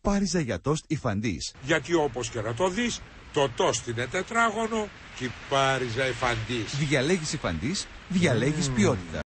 Πάριζα για τόστ Ιφαντής. Γιατί όπως και να το δεις, το τόστ είναι τετράγωνο και η Πάριζα Ιφαντής. Διαλέγεις Ιφαντής, διαλέγεις ποιότητα.